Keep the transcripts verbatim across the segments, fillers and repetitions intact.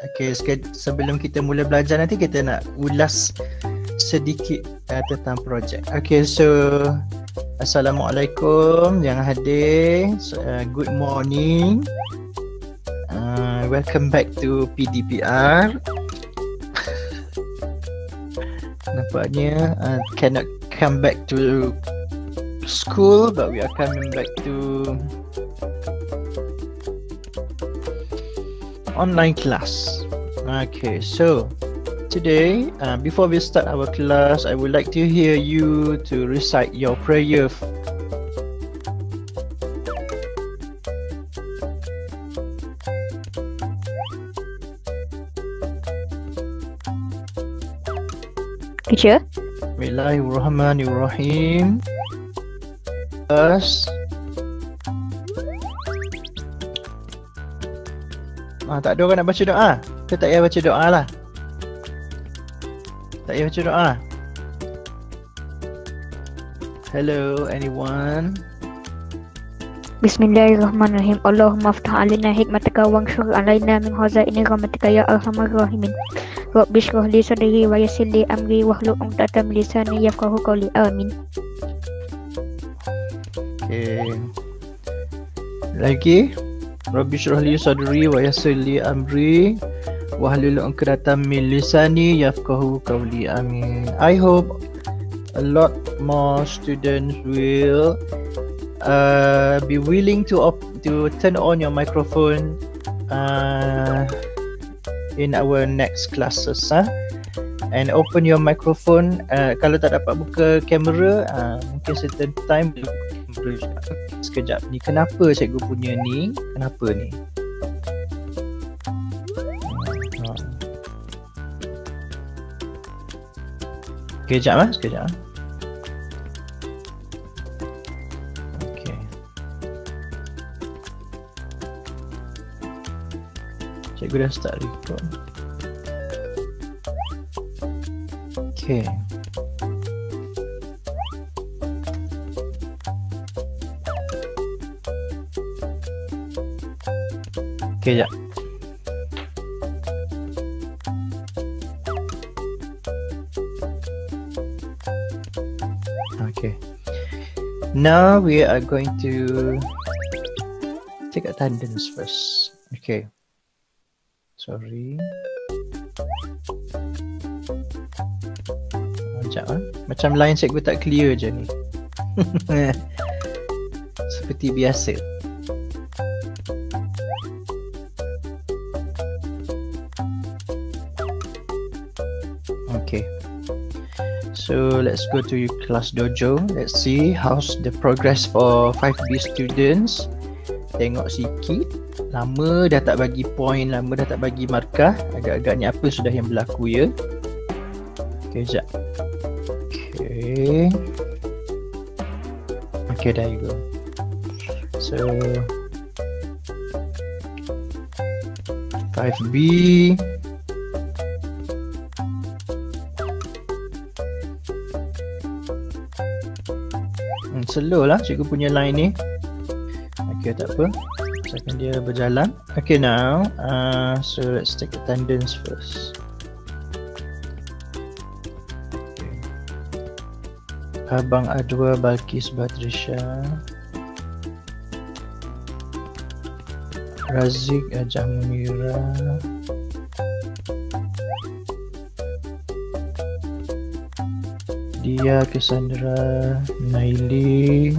Okay, sebelum kita mula belajar nanti kita nak ulas sedikit uh, tentang projek. Okay, so Assalamualaikum yang hadir. Uh, good morning. Uh, welcome back to P D P R. Nampaknya uh, cannot come back to school, but we are coming back to online class. Okay, so today, uh, before we start our class, I would like to hear you to recite your prayer. Teacher? Bismillahirrahmanirrahim. First, ah, tak ada orang nak baca doa? Kita tak payah baca doa lah. Tak payah baca doa. Hello, anyone? Bismillahirrahmanirrahim. Allahumma aftah alina hikmataka wanshur alaina min khazaini rahmatika ya arhamar rahimin. Rabbi shrah li sadri wa yassir li amri wahlul 'uqdatam min lisani yafqahu qawli. Amin. Okay. Lagi. Rabbi shrah li sadri wa yassir li amri wahlul 'uqdatam min lisani yafqahu qawli. Amin. I hope a lot more students will uh, be willing to op to turn on your microphone uh, in our next classes, huh? And open your microphone. Uh, kalau tak dapat buka kamera, uh, mungkin certain time buka kamera sekejap ni. Kenapa cikgu punya ni? Kenapa ni? Uh, uh. Sekejap lah, sekejap lah. Okay. Cikgu dah start record. Okay. Okay, jap. Okay. Now we are going to take attendance first. Okay. Sorry. Sekejap ah. Macam line cikgu tak clear je ni. Seperti biasa. Okay. So let's go to class dojo. Let's see how's the progress for five B students. Tengok sikit. Lama dah tak bagi point, lama dah tak bagi markah. Agak-agaknya apa sudah yang berlaku ya. Okay, sekejap. Okay. Okay, there you go. So five B. Hmm, slow lah cikgu punya line ni. Okay, tak apa. Akan dia berjalan. Okay, now uh, so let's take attendance first. Okay. Abang Adwa Balkis Badrisha, Razik Ajah Munira, Dia Cassandra, Naili,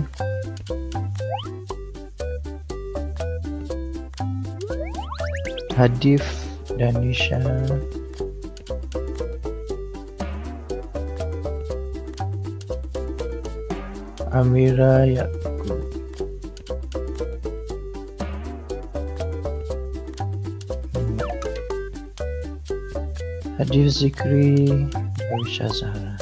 Hadif dan Nisha, Amira Yaakob, hmm. Hadif Zikri, Aisyah Zahra.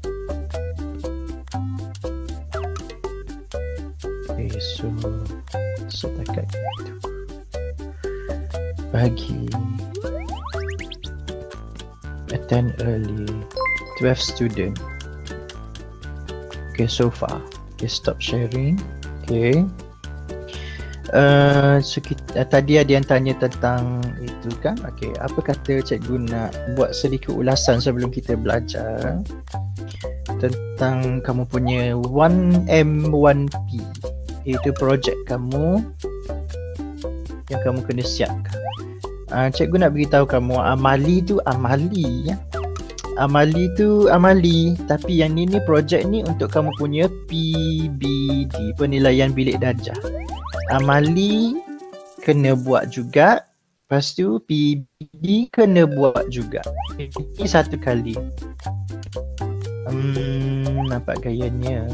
Okay, so setakat itu. Pagi, attend early, twelve student. Okay, so far. Okay, stop sharing. Okay. Uh, so kita, uh, tadi ada yang tanya tentang itu kan. Okey, apa kata cikgu nak buat sedikit ulasan sebelum kita belajar tentang kamu punya one M one P, iaitu projek kamu yang kamu kena siapkan. Uh, cikgu nak beritahu kamu, amali tu amali ya. Amali tu amali, tapi yang ni ni projek ni untuk kamu punya P B D, penilaian bilik darjah. Amali kena buat juga, lepas tu P B D kena buat juga. Ini satu kali. Hmm, nampak gayanya.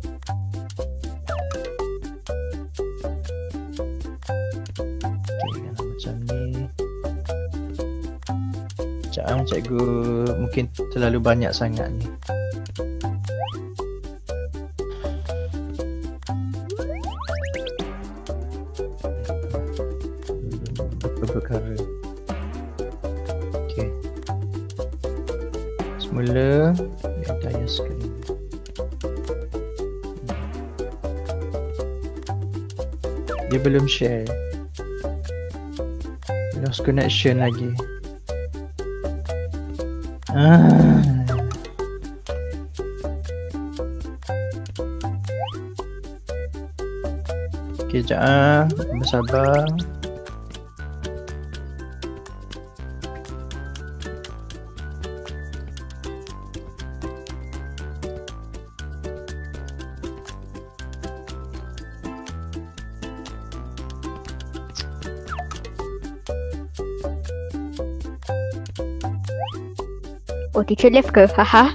Okay, macam ni. Sekejap, cikgu mungkin terlalu banyak sangat ni. Perkara. Okey. Semula entire screen. Dia belum share. Lost connection lagi. Ah. Okey, jap. Bersabar. Oh, teacher left ke? Haha.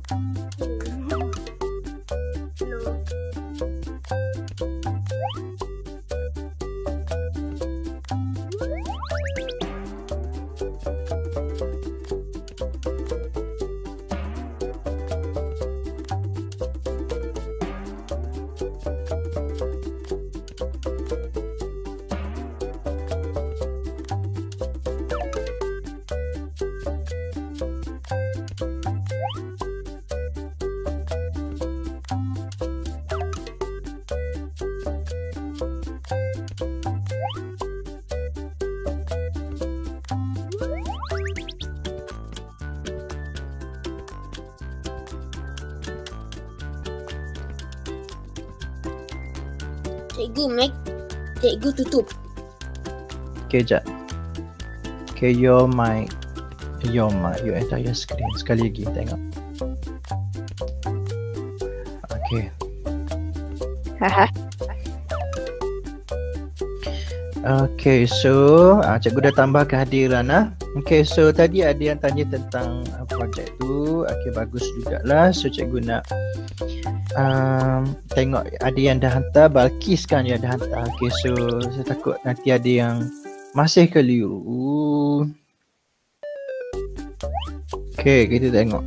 Cikgu, mic cikgu tutup. Okay, jap. Okay, your mic. Your mic, your entire screen. Sekali lagi, tengok. Okay. Haha. Okay, so uh, cikgu dah tambah kehadiran lah. Okay, so tadi ada yang tanya tentang uh, projek tu. Okay, bagus jugalah. So cikgu nak um, tengok ada yang dah hantar. Balkis kan yang dah hantar. Okay, so saya takut nanti ada yang masih keliru. Okay, kita tengok.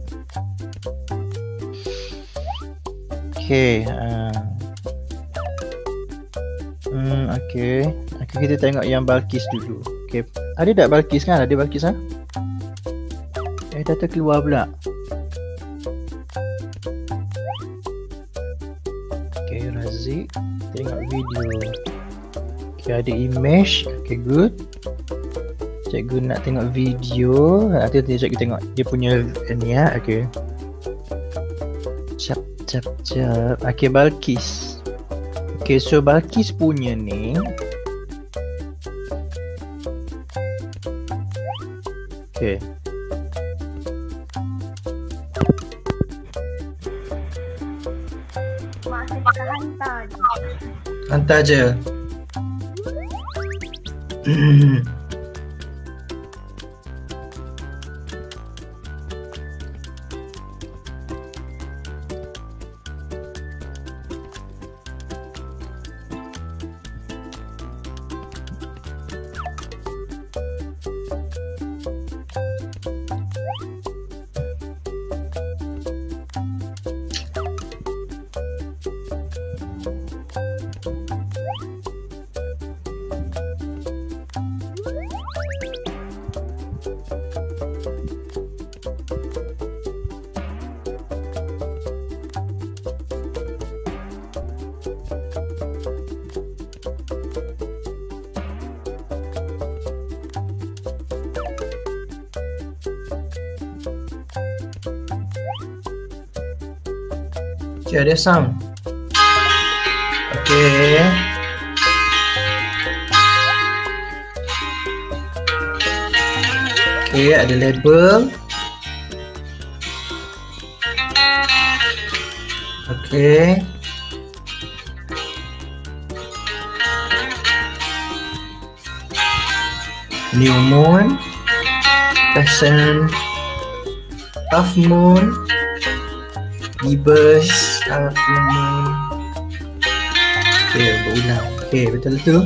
Okay. Uh, Hmm, okay. Okay, kita tengok yang Balkis dulu. Okay. Ada tak Balkis kan? Ada Balkis ha? Eh, dah terkeluar pula. Okay, Razik. Tengok video. Okay, ada image. Okay, good. Cikgu nak tengok video. Nanti nanti cikgu tengok dia punya ni ya. Okay. Cap, cap, cap. Okay, Balkis. Okay, so Balkis punya ni okay. Masih kita hantar je. Hantar je. Okay, ada sound. Okay. Okay, ada label. Okay. New moon, crescent, half moon, gibbous, half moon. Okay, berulang. Okay, betul tu.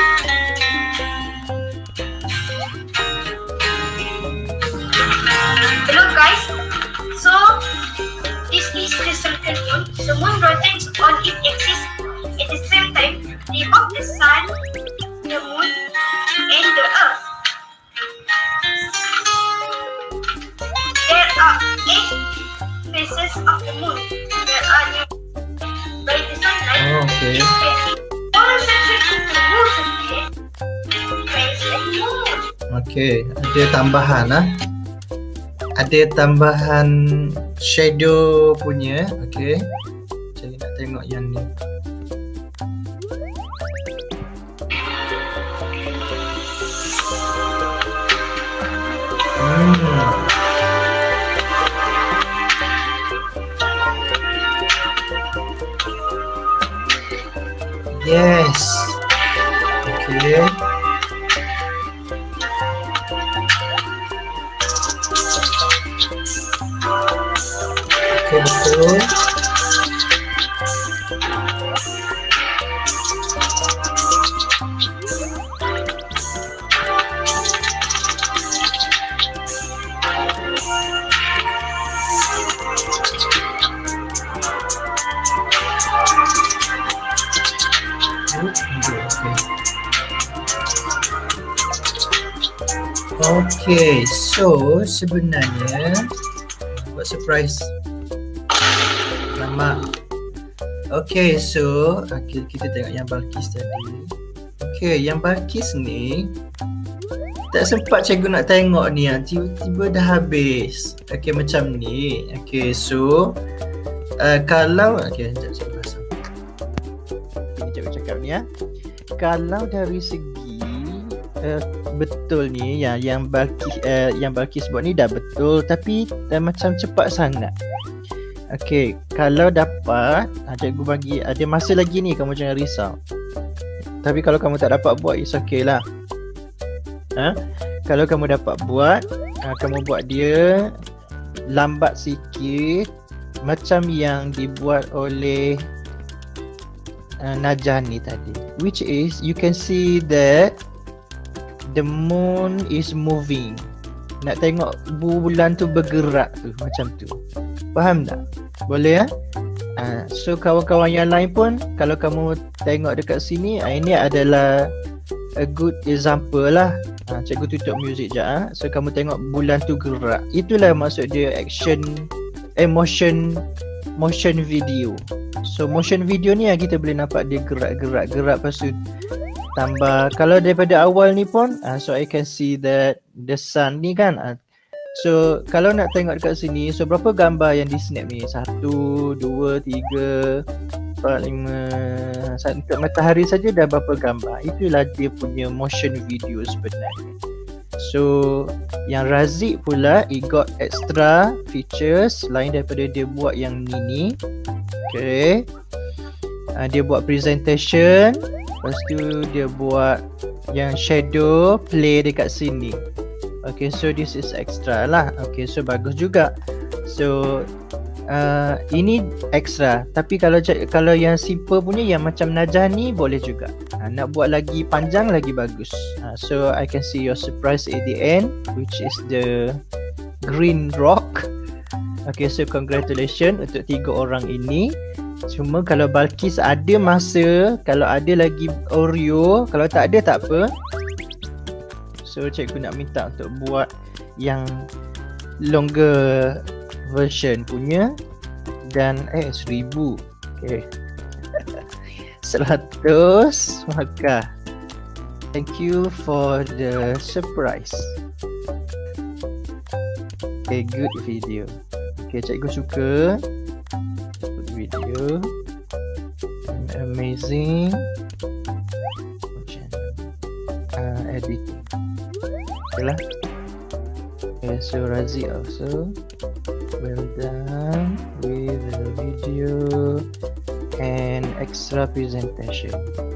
Hello guys. So this is the circle moon. The moon rotates on its axis at the same time above the sun, the moon, and the earth. There are eight phases of the moon. There are new by the sunlight. Oh, okay. All sections of the moon surface face the moon. Okay, ada tambahan ah. Ada tambahan shadow punya. Okay. Saya nak tengok yang ni. Hmm. Yes. Okay. Okay, betul. Okay, so sebenarnya buat surprise lama. Okay, so okay, kita tengok yang Balqis tadi. Okay, yang Balqis ni tak sempat cikgu nak tengok ni, tiba-tiba dah habis. Okay, macam ni. Okay, so uh, kalau okay, sekejap saya pasang. Ini cikgu cakap ni ya. Kalau dari segi Uh, betul ni yang yang Balqis uh, yang Balqis buat ni dah betul, tapi uh, macam cepat sangat. Okey, kalau dapat uh, cikgu bagi ada masa lagi ni, kamu jangan risau. Tapi kalau kamu tak dapat buat, it's okay lah. Ha? Kalau kamu dapat buat, uh, kamu buat dia lambat sikit macam yang dibuat oleh uh, Najah ni tadi, which is you can see that the moon is moving. Nak tengok bulan tu bergerak tu macam tu. Faham tak? Boleh ya? Ha, so kawan-kawan yang lain pun kalau kamu tengok dekat sini, ha, ini adalah a good example lah. Ha, cikgu tutup muzik je ha. So kamu tengok bulan tu gerak. Itulah maksud dia action eh, motion motion video. So motion video ni yang kita boleh nampak dia gerak-gerak gerak lepas tu tambah. Kalau daripada awal ni pun uh, so I can see that the sun ni kan uh, so kalau nak tengok dekat sini, so berapa gambar yang di snap ni? Satu, dua, tiga, empat, lima. Untuk matahari saja dah berapa gambar. Itulah dia punya motion video sebenarnya. So yang Razik pula, it got extra features lain daripada dia buat yang ni ni. Okay, uh, dia buat presentation. Lepas tu dia buat yang shadow play dekat sini. Okay, so this is extra lah. Okay, so bagus juga. So uh, ini extra. Tapi kalau kalau yang simple punya yang macam Najah ni boleh juga. uh, Nak buat lagi panjang lagi bagus. uh, So I can see your surprise at the end, which is the green rock. Okay, so congratulations untuk tiga orang ini. Cuma kalau Balqis ada masa, kalau ada lagi Oreo, kalau tak ada tak apa. So cikgu nak minta untuk buat yang longer version punya. Dan eh seribu. Okay. Seratus maka. Thank you for the surprise. Okay, good video. Okay, cikgu suka video. amazing uh, editing. Okay lah. Okay, so Razi also well done with the video and extra presentation.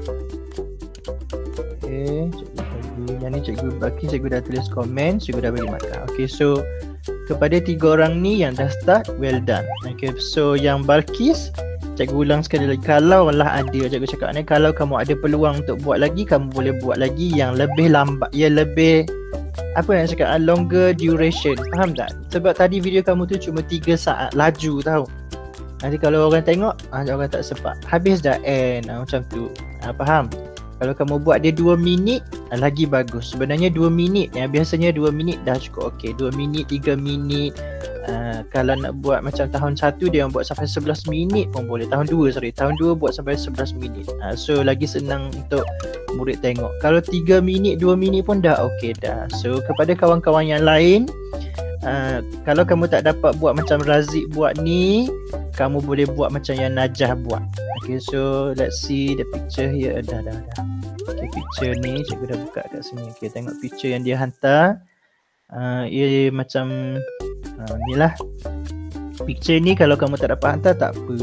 Okay, cikgu bagi yang ni cikgu bagi, cikgu dah tulis komen, cikgu dah bagi markah. Okay, so kepada tiga orang ni yang dah start, well done. Okay, so yang Balkis, cikgu ulang sekali lagi, kalau lah ada, cikgu cakap ni, kalau kamu ada peluang untuk buat lagi, kamu boleh buat lagi yang lebih lambat, ya lebih apa yang cakap, longer duration, faham tak? Sebab tadi video kamu tu cuma tiga saat, laju tau. Nanti kalau orang tengok, ah, orang tak sempat, habis dah end, ah, macam tu, ah, faham? Kalau kamu buat dia dua minit, ah, lagi bagus. Sebenarnya dua minit, ya, biasanya dua minit dah cukup okey. dua minit, tiga minit. Uh, kalau nak buat macam tahun satu, dia buat sampai sebelas minit pun boleh. Tahun dua, sorry, tahun dua buat sampai sebelas minit. uh, So lagi senang untuk murid tengok. Kalau tiga minit, dua minit pun dah okey dah. So kepada kawan-kawan yang lain, uh, kalau kamu tak dapat buat macam Razik buat ni, kamu boleh buat macam yang Najah buat. Okay, so let's see the picture here. Dah, dah, dah. Okay, picture ni cikgu dah buka kat sini. Okay, tengok picture yang dia hantar. Uh, ia macam uh, ni lah. Picture ni kalau kamu tak dapat hantar, tak apa.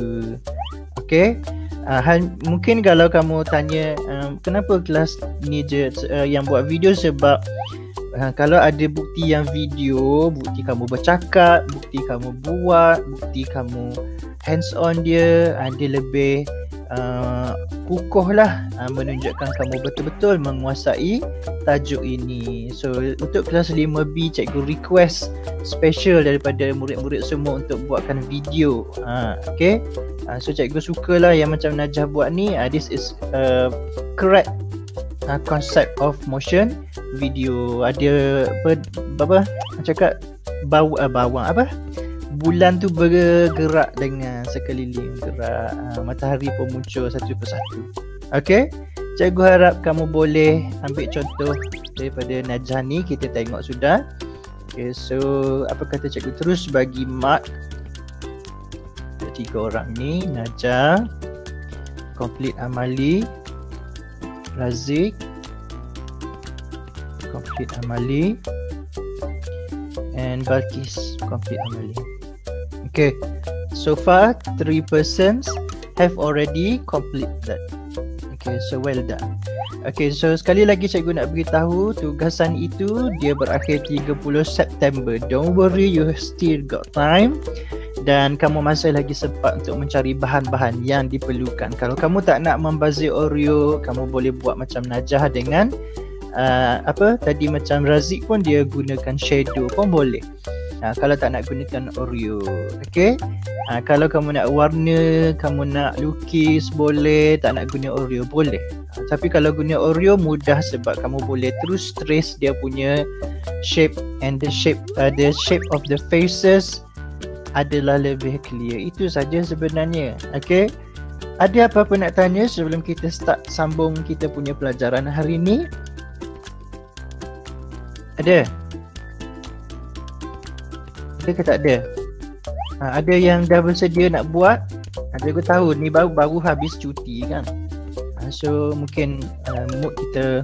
Okay, uh, hal, mungkin kalau kamu tanya um, kenapa kelas ni je uh, yang buat video, sebab uh, kalau ada bukti yang video, bukti kamu bercakap, bukti kamu buat, bukti kamu hands on dia, uh, dia lebih uh, kukuh lah, uh, menunjukkan kamu betul-betul menguasai tajuk ini. So untuk kelas lima B, cikgu request special daripada murid-murid semua untuk buatkan video. uh, Okay, uh, so cikgu sukalah yang macam Najah buat ni. uh, This is uh, correct uh, concept of motion video. Ada apa, apa cakap, baw, uh, bawang apa, bulan tu bergerak dengan sekeliling gerak, uh, matahari pun muncul satu persatu. Okay, cikgu harap kamu boleh ambil contoh daripada Najah ni. Kita tengok sudah. Okay, so apa kata cikgu, terus bagi mark tiga orang ni. Najah, complete amali, Razik, complete amali, and Balkis, complete amali. Okay, so far three persons have already completed that. Okay, so well done. Okay, so sekali lagi cikgu nak beritahu, tugasan itu dia berakhir tiga puluh September. Don't worry, you still got time. Dan kamu masih lagi sempat untuk mencari bahan-bahan yang diperlukan. Kalau kamu tak nak membazir Oreo, kamu boleh buat macam Najah dengan uh, apa tadi, macam Razik pun dia gunakan shadow pun boleh. Uh, kalau tak nak gunakan Oreo, okay. Uh, kalau kamu nak warna, kamu nak lukis, boleh. Tak nak guna Oreo, boleh. Uh, tapi kalau guna Oreo mudah, sebab kamu boleh terus trace dia punya shape, and the shape, uh, the shape of the faces adalah lebih clear. Itu saja sebenarnya. Okay, ada apa-apa nak tanya sebelum kita start sambung kita punya pelajaran hari ni? Ada? Ada ke tak ada? Ha, ada yang dah bersedia nak buat? Ada, aku tahu ni baru baru habis cuti kan. Ha, so mungkin uh, mood kita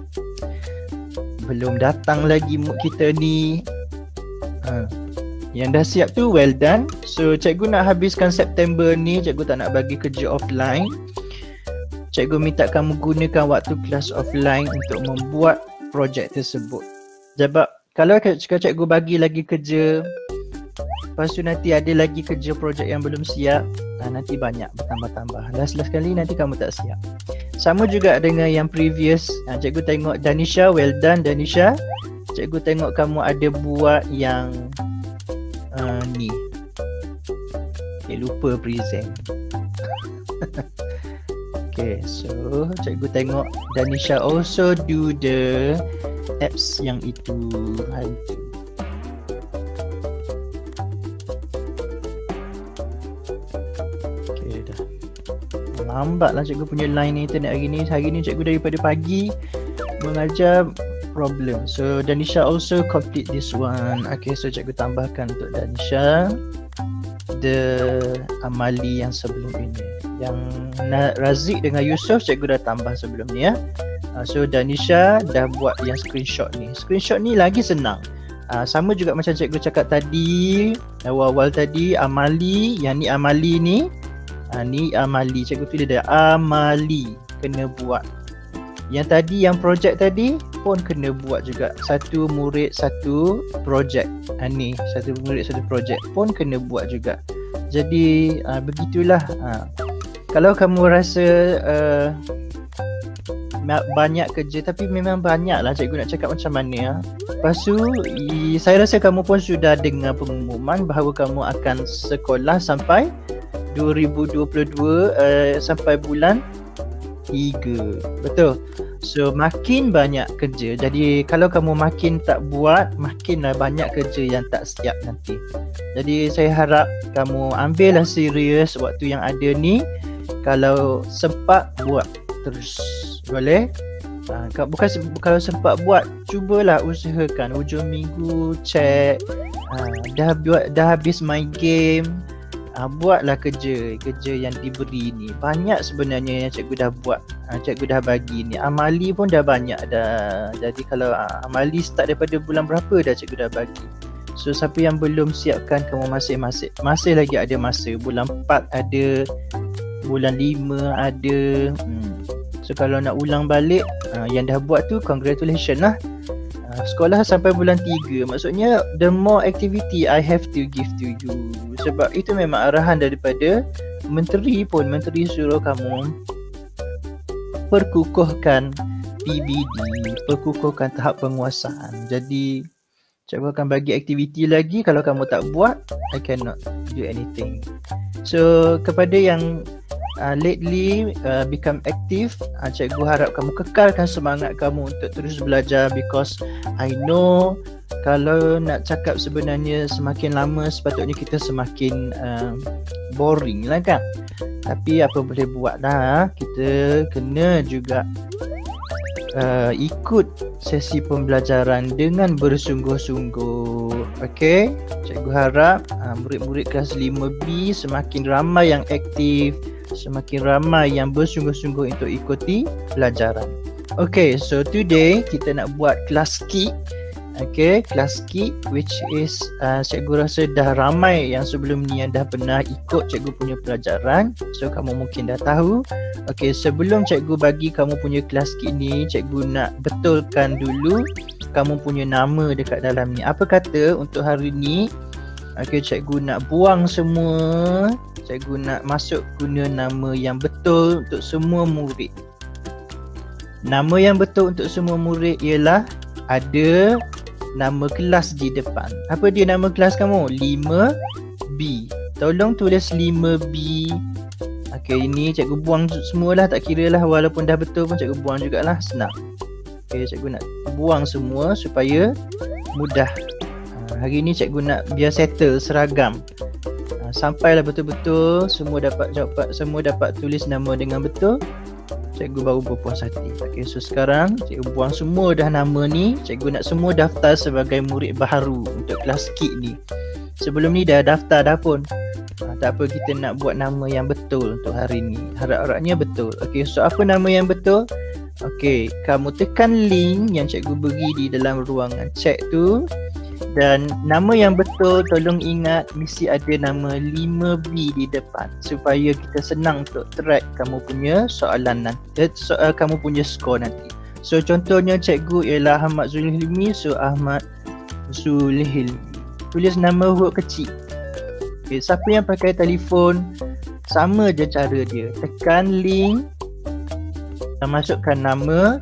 belum datang lagi, mood kita ni. Ha, yang dah siap tu well done. So cikgu nak habiskan September ni, cikgu tak nak bagi kerja offline. Cikgu minta kamu gunakan waktu kelas offline untuk membuat projek tersebut. Sebab kalau cikgu bagi lagi kerja, lepas tu nanti ada lagi kerja projek yang belum siap, ha, nanti banyak bertambah-tambah. Last last kali nanti kamu tak siap. Sama juga dengan yang previous. ha, Cikgu tengok Danisha, well done Danisha. Cikgu tengok kamu ada buat yang uh, ni. Okay, lupa present. Okay, so cikgu tengok Danisha also do the apps yang itu hari tu. Lambat lah cikgu punya line internet hari ni. Hari ni cikgu daripada pagi mengajar, problem. So Danisha also complete this one. Okay, so cikgu tambahkan untuk Danisha. the amali yang sebelum ini. Yang Razik dengan Yusof cikgu dah tambah sebelum ni ya. Uh, so Danisha dah buat yang screenshot ni. Screenshot ni lagi senang. Uh, sama juga macam cikgu cakap tadi, awal-awal tadi, amali. Yang ni amali ni. Uh, ni amali. Cikgu tulis dia amali. Kena buat. Yang tadi, yang projek tadi pun kena buat juga. Satu murid, satu projek. Uh, ni, satu murid, satu projek pun kena buat juga. Jadi uh, begitulah. Uh, kalau kamu rasa uh, banyak kerja, tapi memang banyak lah cikgu nak cakap macam mana ya. Lepas tu i, saya rasa kamu pun sudah dengar pengumuman bahawa kamu akan sekolah sampai dua ribu dua puluh dua uh, sampai bulan tiga. Betul. So makin banyak kerja. Jadi kalau kamu makin tak buat, makinlah banyak kerja yang tak siap nanti. Jadi saya harap kamu ambillah serius waktu yang ada ni. Kalau sempat buat terus. Boleh? Ha, bukan kalau sempat buat, cubalah usahakan hujung minggu check. Ha, dah buat dah habis main game. Ha, buatlah kerja kerja yang diberi ni. Banyak sebenarnya yang cikgu dah buat. Ha, cikgu dah bagi ni. Amali pun dah banyak dah. Jadi kalau ha, amali start daripada bulan berapa dah cikgu dah bagi. So siapa yang belum siapkan, kamu masih-masih masih lagi ada masa. Bulan empat ada, bulan lima ada. Hmm. So kalau nak ulang balik, uh, yang dah buat tu congratulations lah. Uh, sekolah sampai bulan tiga. Maksudnya the more activity I have to give to you. Sebab itu memang arahan daripada menteri pun. Menteri suruh kamu perkukuhkan P B D, perkukuhkan tahap penguasaan. Jadi cikgu akan bagi aktiviti lagi. Kalau kamu tak buat, I cannot do anything. So kepada yang Uh, lately uh, become active, uh, cikgu harap kamu kekalkan semangat kamu untuk terus belajar, because I know kalau nak cakap sebenarnya semakin lama sepatutnya kita semakin uh, boring lah kan. Tapi apa boleh buat dah, kita kena juga uh, ikut sesi pembelajaran dengan bersungguh-sungguh. Okay, cikgu harap uh, murid-murid kelas lima B semakin ramai yang aktif, semakin ramai yang bersungguh-sungguh untuk ikuti pelajaran. Okay, so today kita nak buat kelas kick. Okay, kelas kick which is uh, cikgu rasa dah ramai yang sebelum ni yang dah pernah ikut cikgu punya pelajaran. So kamu mungkin dah tahu. Okay, sebelum cikgu bagi kamu punya kelas kick ni, cikgu nak betulkan dulu kamu punya nama dekat dalam ni. Apa kata untuk hari ni, okay, cikgu nak buang semua. Cikgu nak masuk guna nama yang betul untuk semua murid. Nama yang betul untuk semua murid ialah ada nama kelas di depan. Apa dia nama kelas kamu? lima B. Tolong tulis lima B. Okay, ini cikgu buang semualah, tak kira lah. Walaupun dah betul pun cikgu buang jugalah, senang. Okay, cikgu nak buang semua supaya mudah. Hari ni cikgu nak biar settle, seragam. Sampailah betul-betul semua dapat jawab, semua dapat tulis nama dengan betul, cikgu baru berpuas hati. Okay, so sekarang cikgu buang semua dah nama ni. Cikgu nak semua daftar sebagai murid baru untuk kelas kick ni. Sebelum ni dah daftar dah pun. Ha, tak apa, kita nak buat nama yang betul untuk hari ni. Harap-harapnya betul. Okay, so apa nama yang betul? Okay, kamu tekan link yang cikgu beri di dalam ruangan chat tu. Dan nama yang betul, tolong ingat mesti ada nama lima B di depan supaya kita senang untuk track kamu punya soalan nanti, soal kamu punya skor nanti. So contohnya cikgu ialah Ahmad Zulhilmi, so Ahmad Zulhilmi. Tulis nama huruf kecil. Okay, siapa yang pakai telefon, sama je cara dia. Tekan link, masukkan nama.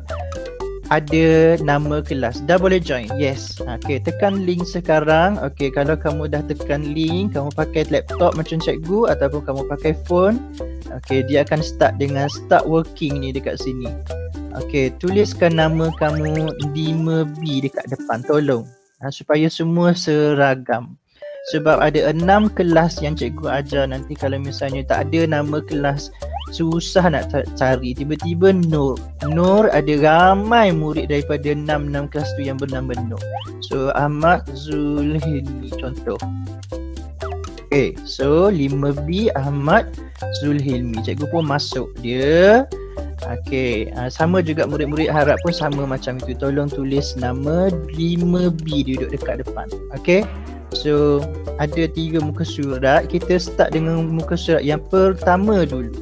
Ada nama kelas. Dah boleh join? Yes. Okay, tekan link sekarang. Okay, kalau kamu dah tekan link, kamu pakai laptop macam cikgu ataupun kamu pakai phone, okay, dia akan start dengan start working ni dekat sini. Okay, tuliskan nama kamu lima B dekat depan, tolong. Ha, supaya semua seragam. Sebab ada enam kelas yang cikgu ajar nanti. Kalau misalnya tak ada nama kelas, susah nak cari. Tiba-tiba Nur Nur ada ramai murid daripada enam enam kelas tu yang bernama Nur. So Ahmad Zulhilmi contoh. Okay, so lima B Ahmad Zulhilmi. Cikgu pun masuk dia. Okay, uh, sama juga murid-murid harap pun sama macam itu. Tolong tulis nama lima B duduk dekat depan. Okay, so ada tiga muka surat. Kita start dengan muka surat yang pertama dulu.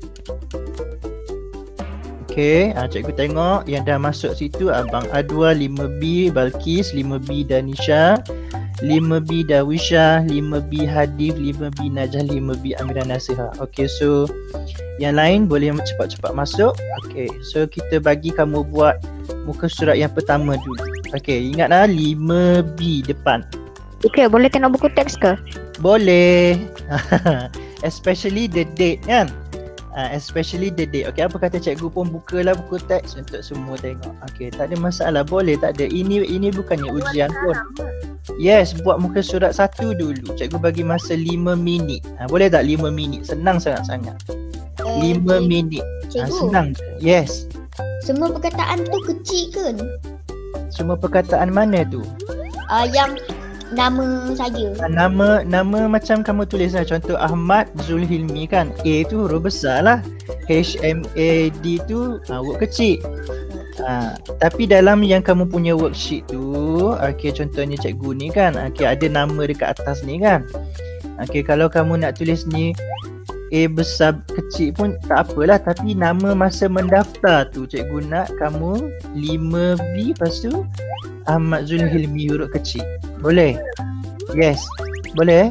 Okay, uh, cikgu tengok yang dah masuk situ Abang Adwa lima B, Balkis lima B, Danisha lima B, Dawisha lima B, Hadif lima B, Najah lima B, Amira Nasiha. Okay, so yang lain boleh cepat-cepat masuk. Okay, so kita bagi kamu buat muka surat yang pertama dulu. Okay, ingatlah lima B depan. Okay, boleh tengok buku teks ke? Boleh. Especially the date kan. Uh, especially the date. Okay, apa kata cikgu pun bukalah buku teks untuk semua tengok. Okay, tak ada masalah. Boleh, tak ada. Ini ini bukannya ujian pun. Yes, buat muka surat satu dulu. Cikgu bagi masa lima minit. Ha, boleh tak lima minit? Senang sangat-sangat. lima minit. Ha, senang. Yes. Semua perkataan tu kecil ke? Semua perkataan mana tu? Uh, yang nama saja. Ha, nama nama macam kamu tulis lah. Contoh Ahmad Zulhilmi kan. A tu huruf besar lah. H M A D tu ha, huruf kecil. Ha, tapi dalam yang kamu punya worksheet tu, okay, contohnya cikgu ni kan, okay, ada nama dekat atas ni kan. Okay, kalau kamu nak tulis ni A besar kecil pun tak apalah, tapi nama masa mendaftar tu cikgu nak kamu lima B lepas tu Ahmad Zulhilmi huruf kecil. Boleh? Yes. Boleh?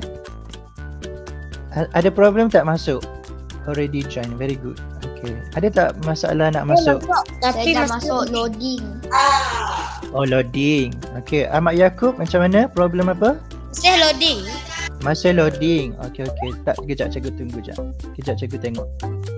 A- ada problem tak masuk? Already join. Very good. Okay. Ada tak masalah nak masuk? Tapi dah masuk loading. Oh, loading. Okay. Ahmad Yaakob macam mana? Problem apa? Saya loading. Masih loading. Okay, okay. Tak, kejap cikgu tunggu jap. Kejap cikgu tengok.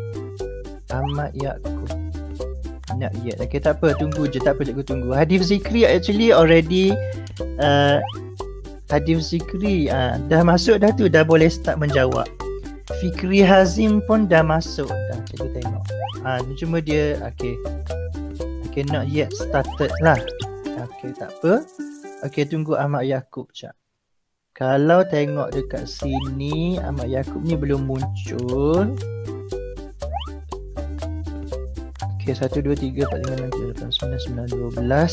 Ahmad Yaakob. Not yet. Okay, tak apa. Tunggu je. Tak apa cikgu tunggu. Hadif Zikri actually already uh, Hadif Zikri uh, dah masuk dah tu. Dah boleh start menjawab. Fikri Hazim pun dah masuk dah. Cikgu tengok. Ah, uh, cuma dia okay. Okay, not yet started lah. Okay, tak apa. Okay, tunggu Ahmad Yaakob jap. Kalau tengok dekat sini Ahmad Yaakob ni belum muncul. Okay, satu, dua, tiga, empat, lima, enam, tujuh, lapan, sembilan, sembilan, dua belas,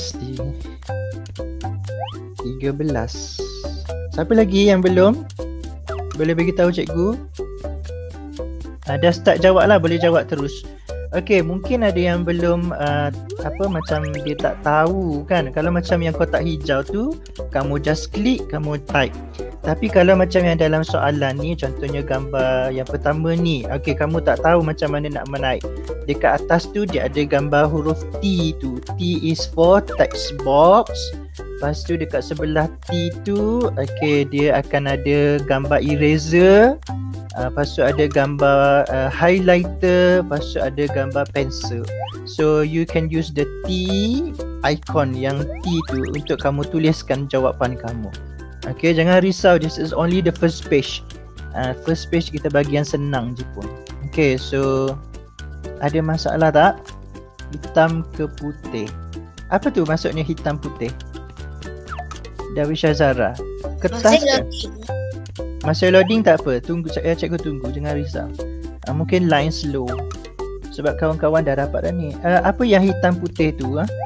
tiga belas. Siapa lagi yang belum? Boleh bagi tahu cikgu? Uh, dah start jawab lah, boleh jawab terus. Okay, mungkin ada yang belum uh, apa macam dia tak tahu kan. Kalau macam yang kotak hijau tu, kamu just klik, kamu type. Tapi kalau macam yang dalam soalan ni, contohnya gambar yang pertama ni, okay, kamu tak tahu macam mana nak menaik. Dekat atas tu dia ada gambar huruf T tu. T is for text box. Lepas tu dekat sebelah T tu, okay, dia akan ada gambar eraser. Uh, lepas tu ada gambar uh, highlighter. Lepas tu ada gambar pencil. So you can use the T icon yang T tu untuk kamu tuliskan jawapan kamu. Okay, jangan risau. This is only the first page. uh, First page kita bagi yang senang je pun. Okay, so ada masalah tak? Hitam ke putih? Apa tu maksudnya hitam putih? Dawisha Zara. Kertas ke? Masa loading tak apa. Tunggu, saya cikgu tunggu. Jangan risau. uh, Mungkin line slow sebab kawan-kawan dah dapat dah ni. uh, Apa yang hitam putih tu? Ha?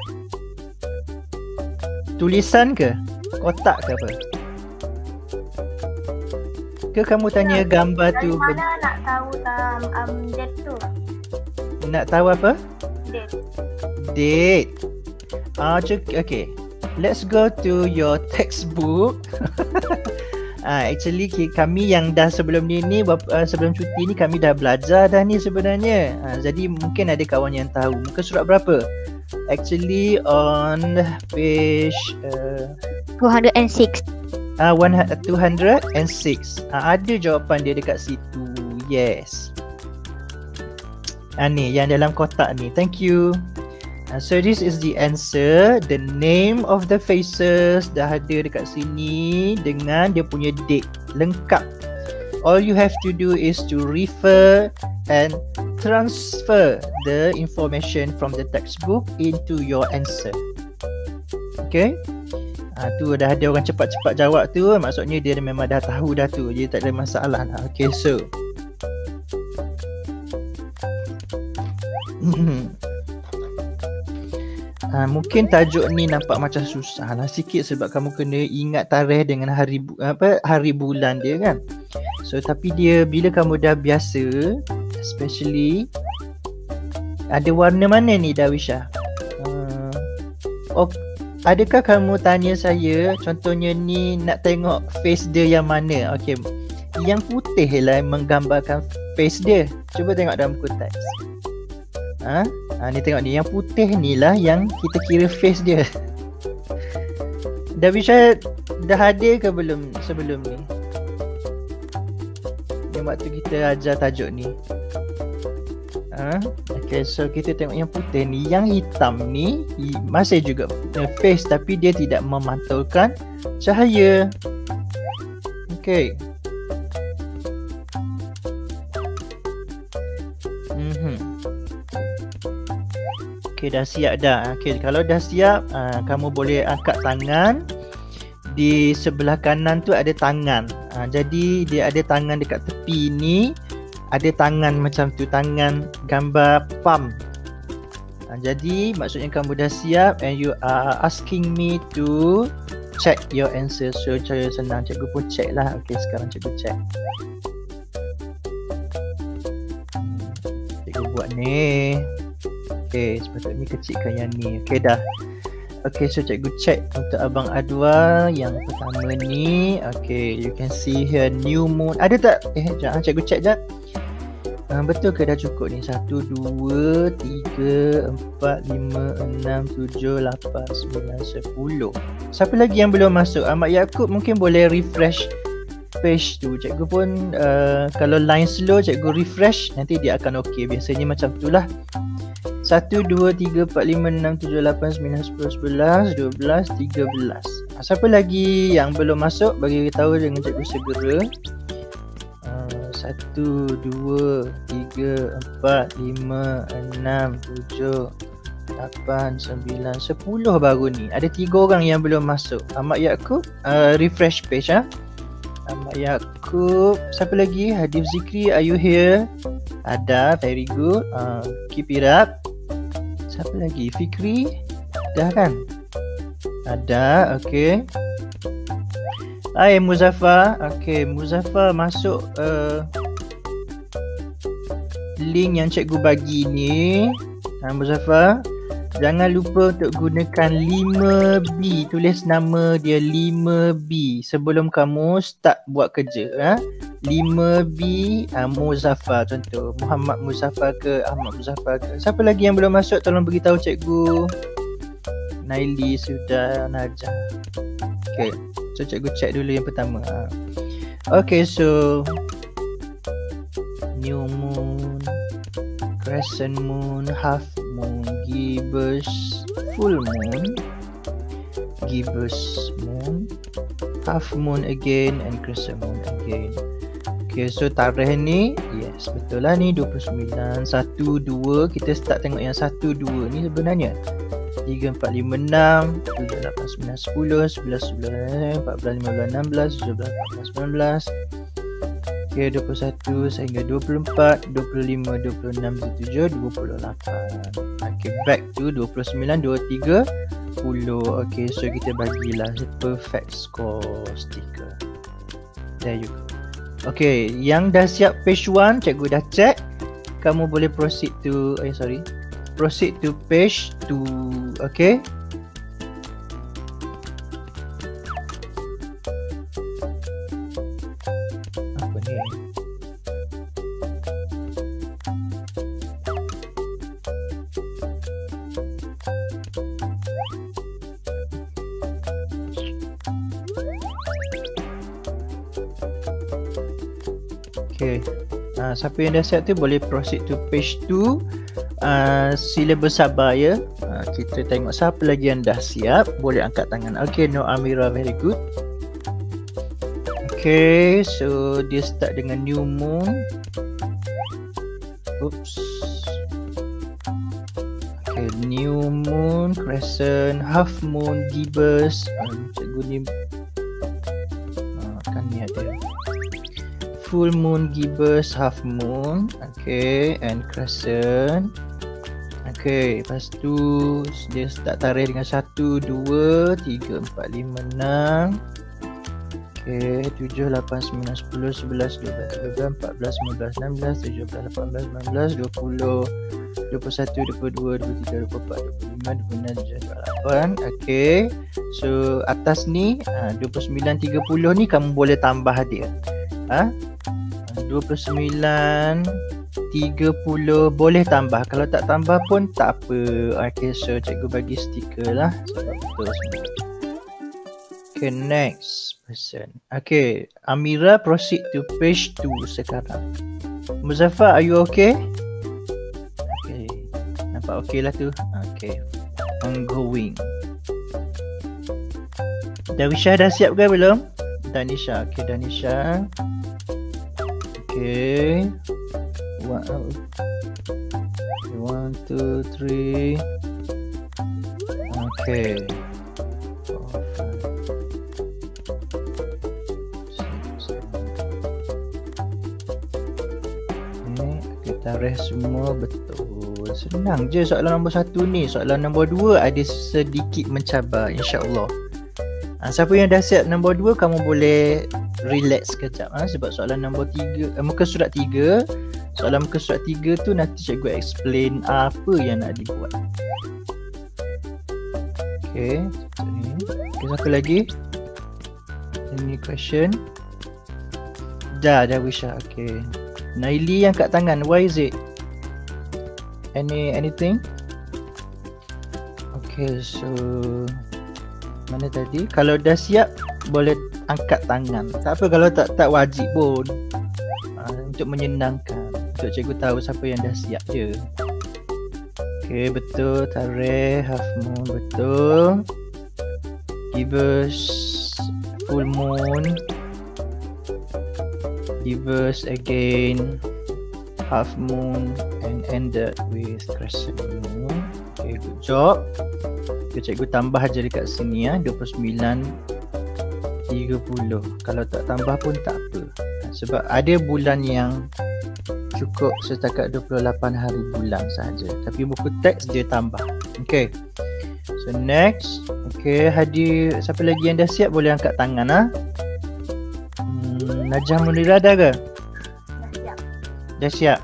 Tulisan ke? Kotak ke apa? Ke kamu tanya gambar tu? Dari mana nak tahu um, um, date tu? Nak tahu apa? Date. Date. Ah, uh, okay. Let's go to your textbook. Ah, actually kami yang dah sebelum ni ni uh, sebelum cuti ni kami dah belajar dah ni sebenarnya. Ah, jadi mungkin ada kawan yang tahu. Muka surat berapa? Actually on page uh, two hundred six. Ah, uh, two hundred six. Ah, ada jawapan dia dekat situ. Yes. Ah, ni yang dalam kotak ni. Thank you. Uh, so this is the answer. The name of the faces dah ada dekat sini dengan dia punya date lengkap. All you have to do is to refer and transfer the information from the textbook into your answer. Okay. Ha, tu dah ada orang cepat-cepat jawab tu, maksudnya dia memang dah tahu dah tu, jadi tak ada masalah lah. Okay, so ha, mungkin tajuk ni nampak macam susah lah sikit sebab kamu kena ingat tarikh dengan hari apa hari bulan dia kan. So tapi dia bila kamu dah biasa, especially ada warna mana ni Darwisha? Uh, oh, adakah kamu tanya saya contohnya ni nak tengok face dia yang mana? Okey. Yang putih lah yang menggambarkan face dia. Cuba tengok dalam buku teks. Ha? Ha, ni tengok ni yang putih ni lah yang kita kira face dia. Darwisha dah ada ke belum sebelum ni? Yang waktu kita ajar tajuk ni. Ha? Okay, so kita tengok yang putih ni. Yang hitam ni masih juga face tapi dia tidak memantulkan cahaya. Okay. Mm-hmm. Okay, dah siap dah. Okay, kalau dah siap, uh, kamu boleh angkat tangan. Di sebelah kanan tu ada tangan. Uh, jadi dia ada tangan dekat tepi ni. Ada tangan macam tu, tangan gambar palm. Ha, jadi maksudnya kamu dah siap and you are asking me to check your answer. So cara senang, cikgu pun check lah. Okay, sekarang cikgu check. Cikgu buat ni. Okay, sepatutnya kecilkan yang ni. Okay, dah. Okay, so cikgu check untuk Abang Adwa yang pertama ni. Okay, you can see here new moon. Ada tak? Eh, jangan cikgu check jap. Uh, betul ke dah cukup ni? Satu, dua, tiga, empat, lima, enam, tujuh, lapan, sembilan, sepuluh. Siapa lagi yang belum masuk? Ahmad Yaakob mungkin boleh refresh page tu. Cikgu pun uh, kalau line slow cikgu refresh, nanti dia akan okey. Biasanya macam tu lah. Satu, dua, tiga, empat, lima, enam, tujuh, lapan, sembilan, sepuluh, sebelas, dua belas, tiga belas. Siapa lagi yang belum masuk? Bagi tahu dengan cikgu segera. Satu, dua, tiga, empat, lima, enam, tujuh, lapan, sembilan, sepuluh baru ni. Ada tiga orang yang belum masuk. Ahmad Yaakob, uh, refresh page ha. Ahmad Yaakob, siapa lagi? Hadif Zikri, are you here? Ada, very good. Uh, keep it up. Siapa lagi? Fikri, dah kan? Ada, okay. Hai Muzaffar. Okay, Muzaffar masuk uh, link yang cikgu bagi ni. Ha, Muzaffar, jangan lupa untuk gunakan lima B. Tulis nama dia lima B sebelum kamu start buat kerja. Ha? lima B ha, Muzaffar contoh. Muhammad Muzaffar ke Ahmad Muzaffar ke. Siapa lagi yang belum masuk tolong beritahu cikgu. Naili sudah, Najah. Okay, so cikgu check dulu yang pertama. Okay, so new moon, crescent moon, half moon, gibbous full moon, gibbous moon, half moon again and crescent moon again. Okay, so tarikh ni, yes betul lah ni dua puluh sembilan, satu, dua. Kita start tengok yang satu, dua ni sebenarnya tiga, empat, lima, enam, tujuh, lapan, sembilan, sepuluh, sebelas, sebelas, empat belas, lima belas, enam belas, tujuh belas, lapan belas, sembilan belas. Okay, dua puluh satu sehingga dua puluh empat, dua puluh lima, dua puluh enam, dua puluh tujuh, dua puluh lapan. Okay, back to dua puluh sembilan, dua puluh tiga, sepuluh. Okay, so kita bagilah perfect score sticker. There you go. Okay, yang dah siap page one, cikgu dah check. Kamu boleh proceed to, eh sorry, proceed to page two. Okay. Apa ni? Okay. Uh, siapa yang dah siap tu boleh proceed to page two. Uh, sila bersabar ya. Uh, kita tengok siapa lagi yang dah siap. Boleh angkat tangan. Okay, no Amira, very good. Okay, so dia start dengan new moon. Oops. Okay, new moon, crescent, half moon, gibbous. Uh, cikgu ni uh, kan ni ada full moon, gibbous, half moon. Okay, and crescent. Okay, lepas tu dia start tarikh dengan satu, dua, tiga, empat, lima, enam. Okay, tujuh, lapan, sembilan, sepuluh, sebelas, dua belas, tiga belas, empat belas, lima belas, enam belas, tujuh belas, lapan belas, sembilan belas, dua puluh, dua puluh satu, dua puluh dua, dua puluh tiga, dua puluh empat, dua puluh lima, dua puluh enam, dua puluh tujuh, dua puluh lapan. Okay, so atas ni dua puluh sembilan, tiga puluh ni kamu boleh tambah dia. Ha? dua puluh sembilan, tiga puluh boleh tambah. Kalau tak tambah pun tak apa. Okay, so cikgu bagi stiker lah sebab betul semua. Okay, next person. Okay, Amira proceed to page two sekarang. Muzaffar, are you okay? Okay, nampak okay lah tu. Okay, ongoing. Dawisha dah siap ke belum? Danisha, okay Danisha. Okay, one, one, two, three. Okay. Tarikh semua betul. Senang je soalan nombor satu ni. Soalan nombor dua ada sedikit mencabar, insya-Allah. Ha, siapa yang dah siap nombor dua, kamu boleh relax sekejap. Ha? Sebab soalan nombor tiga, eh, muka surat tiga, soalan muka surat tiga tu nanti cikgu explain apa yang nak dibuat. Okay, ni. Okay, siapa lagi? Any question? Dah, dah Wisha. Okay. Naili yang kat tangan, why is it? Any anything? Okay, so mana tadi? Kalau dah siap boleh angkat tangan. Tak apa kalau tak tak wajib pun. Ha, untuk menyenangkan, untuk cikgu tahu siapa yang dah siap je. Okay, betul. Tarikh, half moon, betul. Gibbous, full moon. Gibbous again, half moon, and ended with crescent moon. Okay, good job. Okay, cikgu tambah je dekat sini ya, dua puluh sembilan, tiga puluh. Kalau tak tambah pun tak apa. Sebab ada bulan yang cukup setakat dua puluh lapan hari bulan sahaja. Tapi buku teks dia tambah. Okay. So next. Okay, Hadi, siapa lagi yang dah siap boleh angkat tangan ha? Najah Munira dah ke? Dah siap. Dah siap.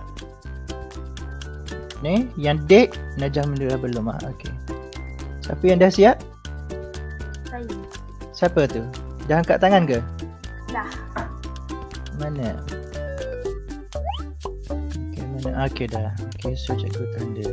Ni yang date Najah Munira belum ah. Okey. Siapa yang dah siap? Saya. Siapa tu? Dah angkat tangan ke? Dah. Mana? Okey, mana? Okey dah. Okey, so cikgu tanda.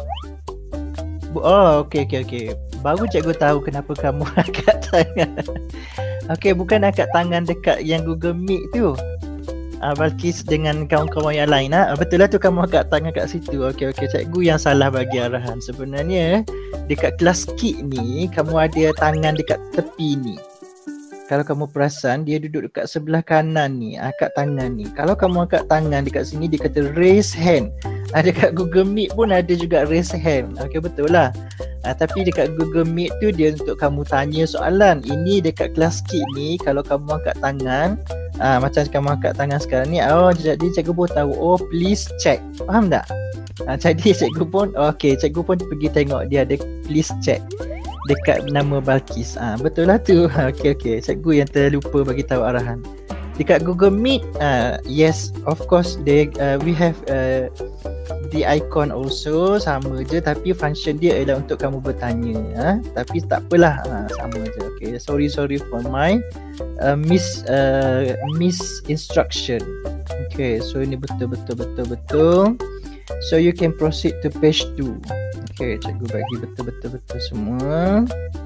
Oh, okey okey okey. Baru cikgu tahu kenapa kamu angkat tangan. Okey, bukan angkat tangan dekat yang Google Meet tu. Ah, Balkis dengan kawan-kawan yang lain ah. Betul lah tu kamu angkat tangan kat situ. Okey okey, cikgu yang salah bagi arahan. Sebenarnya dekat kelas kit ni kamu ada tangan dekat tepi ni. Kalau kamu perasan dia duduk dekat sebelah kanan ni, angkat tangan ni. Kalau kamu angkat tangan dekat sini dia kata raise hand. Ah, dekat Google Meet pun ada juga raise hand. Okey, betul lah. Ah, tapi dekat Google Meet tu dia untuk kamu tanya soalan. Ini dekat kelas kit ni kalau kamu angkat tangan, ah, macam kamu angkat tangan sekarang ni, oh jadi cikgu pun tahu, oh please check. Faham tak? Ah, jadi cikgu pun okey, cikgu pun pergi tengok dia ada please check dekat nama Balkis. Ah, betul lah tu. Okey okey, cikgu yang terlupa bagi tahu arahan. Dekat Google Meet, uh, yes, of course, they, uh, we have uh, the icon also, sama je, tapi function dia adalah untuk kamu bertanya. Ha? Tapi tak apalah, ha, sama je. Okay, sorry sorry for my uh, miss uh, miss instruction. Okay, so ini betul betul betul betul. So you can proceed to page two. Okay, cikgu bagi betul betul betul semua.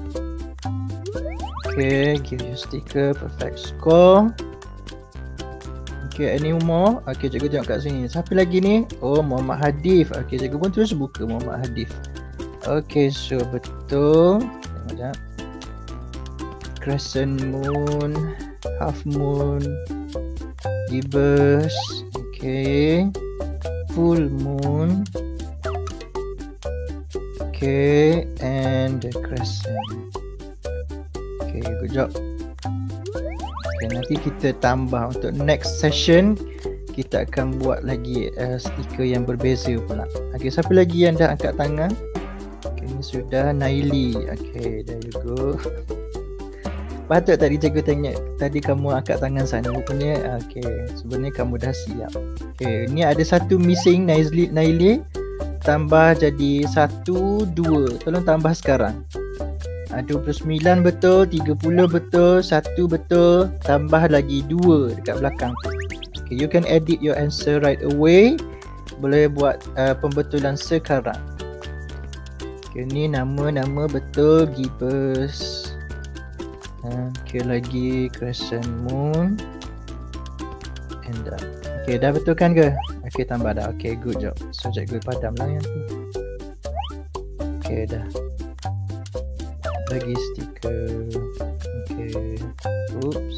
Okay, give you sticker, perfect score. Okay, any more? Okay, cikgu tengok kat sini. Siapa lagi ni? Oh, Muhammad Hadif. Okay, cikgu pun terus buka Muhammad Hadif. Okay, so betul. Tengok sekejap. Crescent moon, half moon, gibbous. Okay, full moon. Okay, and the crescent. Okay, good job. Okay, nanti kita tambah untuk next session. Kita akan buat lagi uh, stiker yang berbeza pula. Okay, siapa lagi yang dah angkat tangan? Okay, ini sudah Naili. Okay, there you go. Patut tadi cikgu tanya, tadi kamu angkat tangan sana rupanya. Okay, sebenarnya kamu dah siap. Okay, ni ada satu missing Naili, Naili. Tambah jadi satu, dua. Tolong tambah sekarang. Ha, dua puluh sembilan betul, tiga puluh betul, satu betul. Tambah lagi dua dekat belakang tu. Okay, you can edit your answer right away. Boleh buat uh, pembetulan sekarang. Okay, ni nama-nama betul. Gibbous. Okay, lagi crescent moon. And uh, okay, dah betul kan ke? Okay, tambah dah. Okay, good job. So, cikgu padam lah yang tu. Okay, dah. Lagi stiker. Okay. Oops.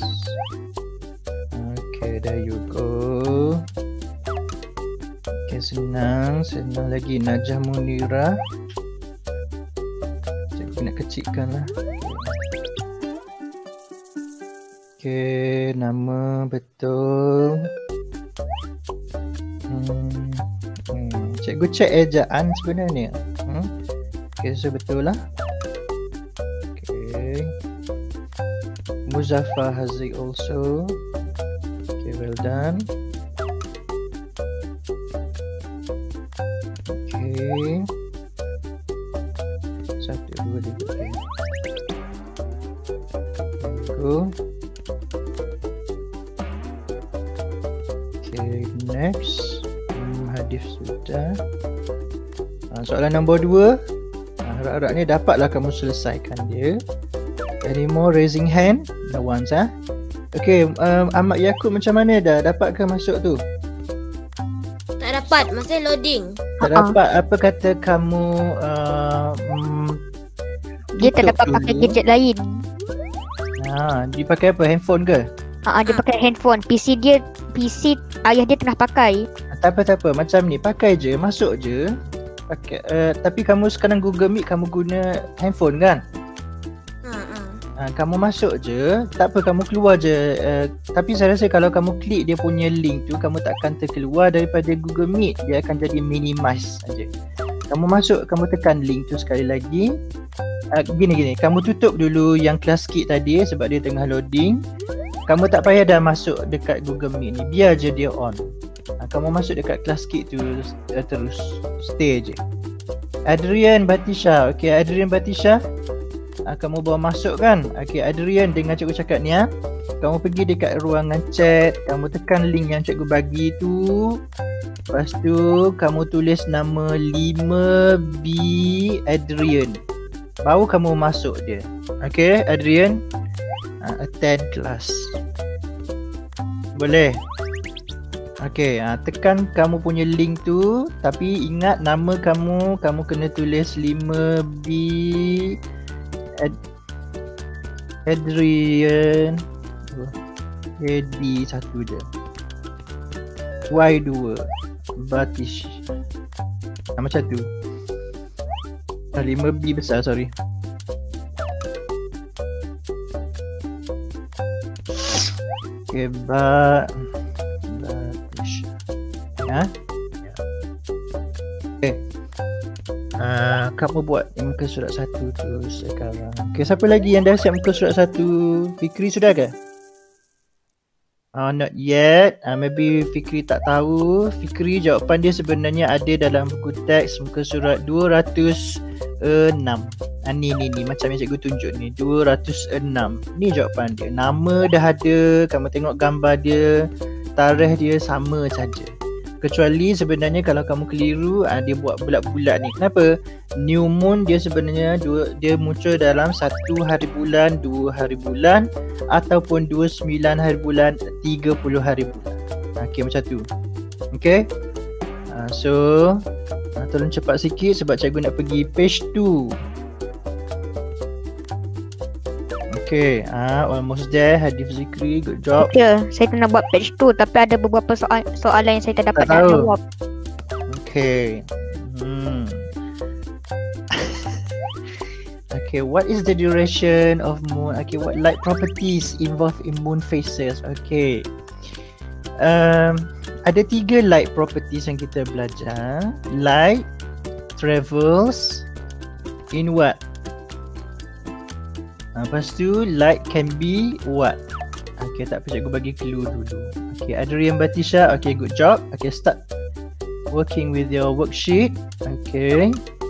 Okay, there you go. Okay, senang. Senang lagi. Najah Munira. Cikgu nak kecilkan lah. Okay, nama betul. Hmm. Hmm. Cikgu cek ejaan sebenarnya. Hmm. Okay, so betul lah. Okay. Muzaffar Haziq also. Okay, well done. Okay. Satu, dua, tiga. Okay. Go. Okay, next. Hmm, hadis sudah. Ha, soalan nombor dua. Ha, harap-harap ni dapatlah kamu selesaikan dia. Any more raising hand? No one's, ha? Okay, um, Ahmad Yaakob macam mana dah? Dapat ke masuk tu? Tak dapat, masih loading. Tak uh-uh. dapat. Apa kata kamu uh, mm, dia tak dapat pakai gadget lain. Ha, dia pakai apa? Handphone ke? Ha, dia pakai handphone. P C dia, P C ayah dia tengah pakai. Tak apa, tak apa. Macam ni, pakai je, masuk je. Pakai, uh, tapi kamu sekarang Google Meet, kamu guna handphone kan? Ha, kamu masuk je, tak apa, kamu keluar je. uh, Tapi saya rasa kalau kamu klik dia punya link tu, kamu takkan terkeluar daripada Google Meet. Dia akan jadi minimize saja. Kamu masuk, kamu tekan link tu sekali lagi. uh, Gini-gini, kamu tutup dulu yang ClassKit tadi sebab dia tengah loading. Kamu tak payah dah masuk dekat Google Meet ni, biar je dia on. uh, Kamu masuk dekat ClassKit tu uh, terus, stay je. Adrian Batisha, okay, Adrian Batisha, Ha, kamu bawa masuk kan? Okay, Adrian, dengar cikgu cakap ni ha. Kamu pergi dekat ruangan chat, kamu tekan link yang cikgu bagi tu. Lepas tu kamu tulis nama lima B Adrian. Baru kamu masuk dia. Okay, Adrian, ha, attend class. Boleh? Okay, ha, tekan kamu punya link tu. Tapi ingat nama kamu, kamu kena tulis lima B Ad Adrian. Edi satu je. Y dua Batish. Ha, macam tu. Ha, lima B besar, sorry. Okay, ba Batish. Ha? Okay. Uh, kamu buat muka surat satu tu sekarang. Okay, siapa lagi yang dah siap muka surat satu? Fikri sudah ke? Oh, not yet. Uh, maybe Fikri tak tahu. Fikri, jawapan dia sebenarnya ada dalam buku teks muka surat dua ratus enam. Ah, ni ni ni macam yang cikgu tunjuk ni, dua ratus enam. Ni jawapan dia. Nama dah ada, kamu tengok gambar dia, tarikh dia sama saja. Kecuali sebenarnya kalau kamu keliru, uh, dia buat bulat-bulat ni. Kenapa? New moon dia sebenarnya dua, dia muncul dalam satu hari bulan, dua hari bulan, ataupun dua puluh sembilan hari bulan, tiga puluh hari bulan. Okay, macam tu. Okay, uh, so uh, tolong cepat sikit sebab cikgu nak pergi page two. Okay, ah, almost there. Hadif Zikri, good job. Ya, saya kena buat page two tapi ada beberapa soal soalan yang saya tak dapat tak nak jawab. Okay. Hmm. Okay, what is the duration of moon? Okay, what light properties involved in moon phases? Okay. Um, ada tiga light properties yang kita belajar. Light travels in what? Uh, lepas tu light can be what? Okay, tak apa, cikgu bagi clue dulu. Okay, Adrian Batisha, okay, good job. Okay, start working with your worksheet. Okay.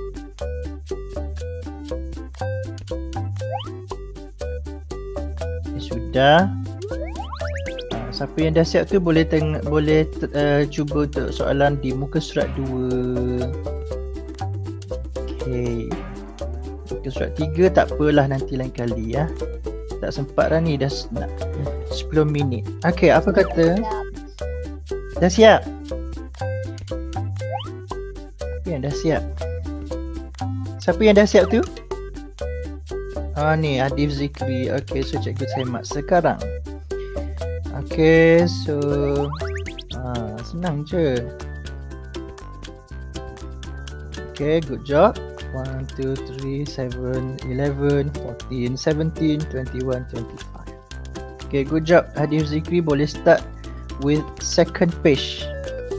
Okay, sudah. Uh, siapa yang dah siap tu boleh teng boleh uh, cuba untuk soalan di muka surat dua. Okay. Muka surat tiga tak apalah, nanti lain kali ya. Tak sempat dah ni, dah nak sepuluh minit. Okay, apa kata? Dah siap? Siapa yang dah siap? Siapa yang dah siap tu? Ah ni, Adif Zikri. Okay, so cikgu semak sekarang. Okay, so ah, senang je. Okay, good job. one, two, three, seven, eleven, fourteen, seventeen, twenty-one, twenty-five. Okay, good job. Adif Zikri boleh start with second page.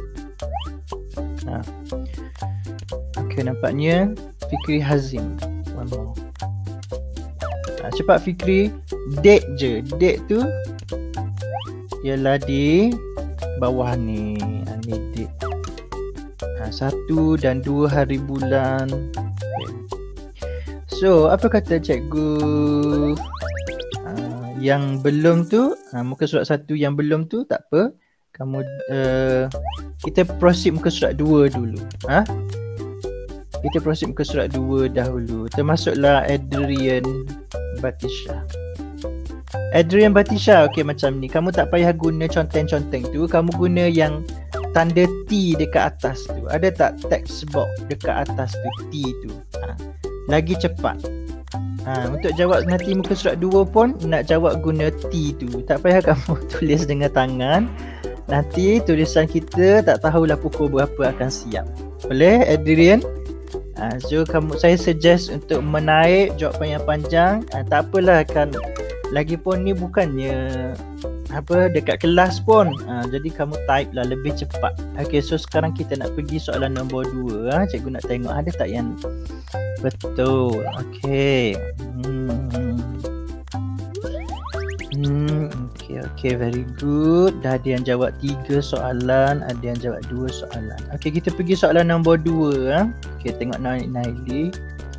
Nah. Okay, nampaknya Fikri Hazim. One more. Nah, cepat Fikri. Date je. Date tu ialah di bawah ni. Ha, ni date. Ha, satu dan dua hari bulan. Okay. So, apa kata cikgu? Uh, yang belum tu, uh, muka surat satu yang belum tu tak apa. Kamu uh, kita proceed muka surat dua dulu. Ha? Kita proceed muka surat dua dahulu. Termasuklah Adrian Batisha. Adrian Batisha, okey macam ni. Kamu tak payah guna conteng-conteng tu. Kamu guna yang tanda T dekat atas tu. Ada tak text box dekat atas tu, T tu. Ha. Lagi cepat. Ha, untuk jawab nanti muka surat dua pun nak jawab guna T tu. Tak payah kamu tulis dengan tangan. Nanti tulisan kita tak tahulah pukul berapa akan siap. Boleh Adrian? Ha, so kamu, saya suggest untuk menaik jawapan yang panjang. Ha, tak apalah kan. Lagipun ni bukannya apa dekat kelas pun. Ha, jadi kamu type lah lebih cepat. Okay, so sekarang kita nak pergi soalan nombor dua. Ha. Cikgu nak tengok ada tak yang betul. Okay. Hmm. Hmm. Okay, okay, very good. Dah ada yang jawab tiga soalan, ada yang jawab dua soalan. Okay, kita pergi soalan nombor dua. Ha. Okay, tengok Naili.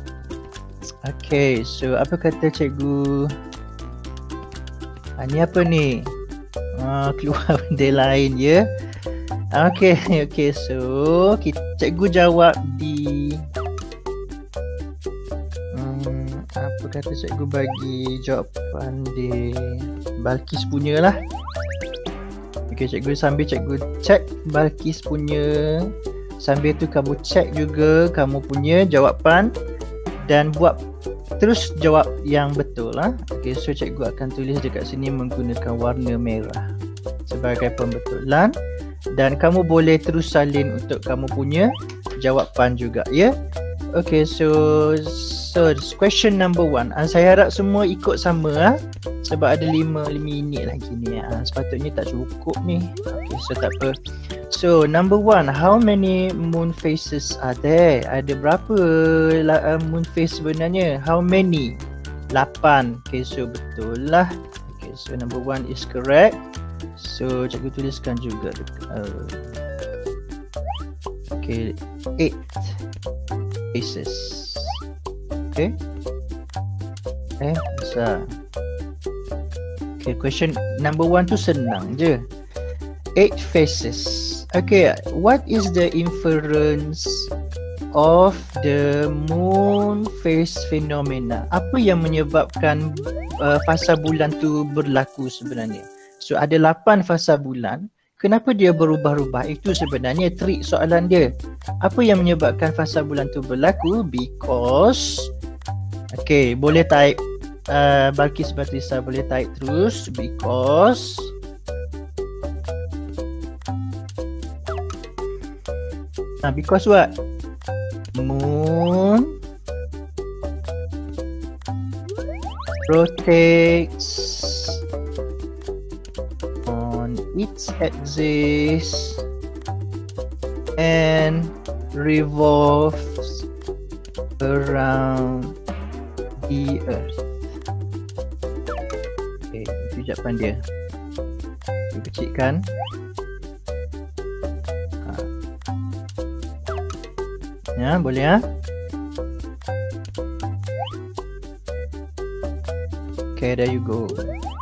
Okay, so apa kata cikgu? Ha, ni apa ni? Ha, keluar benda lain ya. Okay, okay, so kita, cikgu jawab di hmm, apa kata cikgu bagi jawapan di Balkis punya lah. Okay, cikgu sambil cikgu check Balkis punya, sambil tu kamu check juga kamu punya jawapan dan buat terus jawab yang betul lah. Okay, so cikgu akan tulis dekat sini menggunakan warna merah sebagai pembetulan dan kamu boleh terus salin untuk kamu punya jawapan juga ya. Okay, so so question number one. Ah, saya harap semua ikut sama ah. Sebab ada lima minit lagi ni. Ah, sepatutnya tak cukup ni. Okay, so tak apa. So number one, how many moon phases are there? Ada berapa uh, moon phase sebenarnya? How many? lapan. Okay, so betul lah. Okay, so number one is correct. So cikgu tuliskan juga. Uh, okay, eight phases. Okay. Eh, bisa. Okay, question number one tu senang je. Eight phases. Okay, what is the inference of the moon phase phenomena? Apa yang menyebabkan uh, fasa bulan tu berlaku sebenarnya? So ada lapan fasa bulan. Kenapa dia berubah-ubah? Itu sebenarnya trik soalan dia. Apa yang menyebabkan fasa bulan tu berlaku? Because, okay, boleh type uh, Balkis Batrisa boleh type terus. Because Nah, because what? Moon rotates on its axis and revolves around the earth. Okay, itu jawapan dia. Kita kecilkan. Ha. Ya, boleh ya? Okay, there you go.